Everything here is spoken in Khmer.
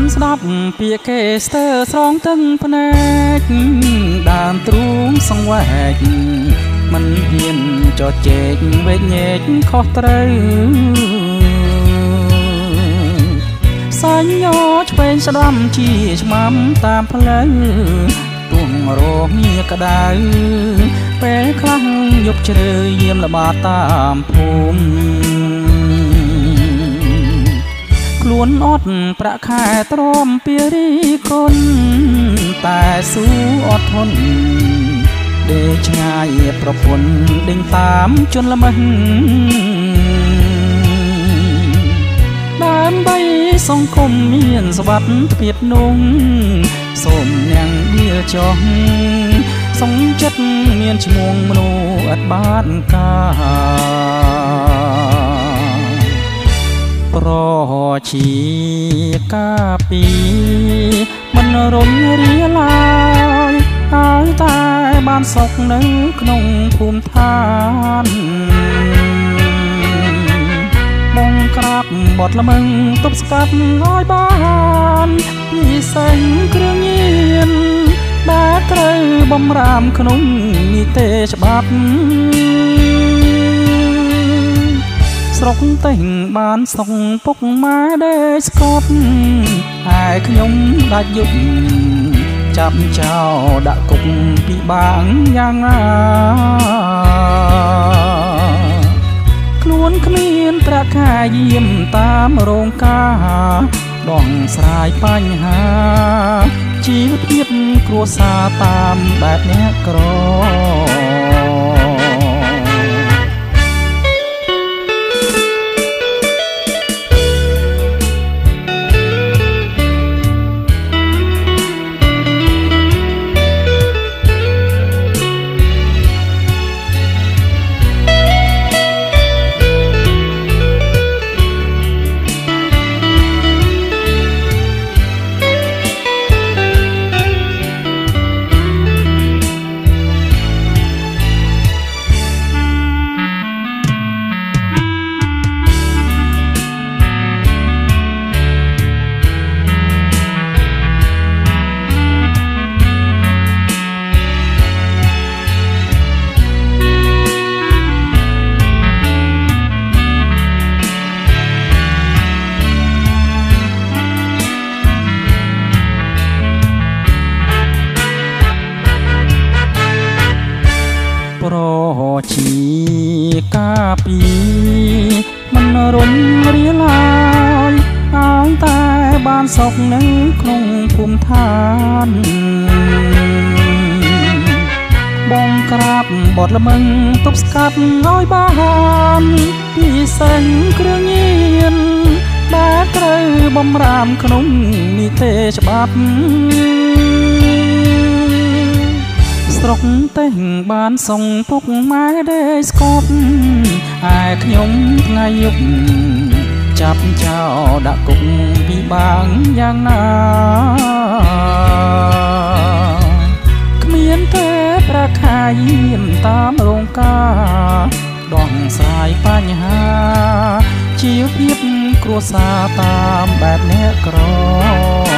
បានស្ដាប់ពាក្យគេស្ទើរស្រងទឹងភ្នែកដើមទ្រូងសង្វែកមិនហ៊ានចោទជែកវែកញែកខុសត្រូវសាញ់ញ័រឆ្វេងស្ដាំជាឆ្មាំតាមផ្លូវទួងរងាក្តៅពេលខ្លះយប់ជ្រៅយាមល្បាតតាមភូមិខ្លួនអត់ប្រាក់ខែទ្រាំពីរីគុណតែស៊ូអត់ធន់ដេកឆ្ងាយប្រពន្ធដេញតាមជន់ល្មើសដើម្បីសង្គមមានសវត្ថិភាពនោះសូមនាងដៀលចោះសងចិត្តមានឈ្មោះមនុស្សអត់បានការប្រជាកាពីមិនរំរាឡើយហើយតែបានសុខនៅក្នុងភូមិឋានបងក្រាបបត់ល្មឹងទប់ស្កាត់ឲ្យបានពិសេសគ្រឿងញៀនដែលត្រូវបំរាមក្នុងនីតិច្បាប់ស្រុកតែងបានសុខពុកម៉ែដេកស្កប់ហើយខ្ញុំដាច់យុបចាប់ចោលដាក់គុកពិបាកយ៉ាងណាខ្លួនគ្មានប្រាក់ខែយាមតាមរោងការដងស្រាយបញ្ហាជីវភាពគ្រួសារតាមបែបអ្នកក្រប្រជាកាពីមិនរំរាឡើយហើយតែបានសុខនៅក្នុងភូមិឋានបងក្រាបបត់ល្មឹងទប់ស្កាត់ឲ្យបានពិសេសគ្រឿងញៀនដែលត្រូវបំរាមក្នុងនីតិច្បាប់ស្រុកតែងបានសងពុកម៉ែដេកស្កប់ឯខ្ញុំថ្ងៃយប់ចាប់ចោលដាក់គុកពិបាកយ៉ាងណាគ្មានទេប្រាក់ខែយាមតាមរោងការដងស្រាយបញ្ហាជីវភាពគ្រួសារតាមបែបអ្នកក្រ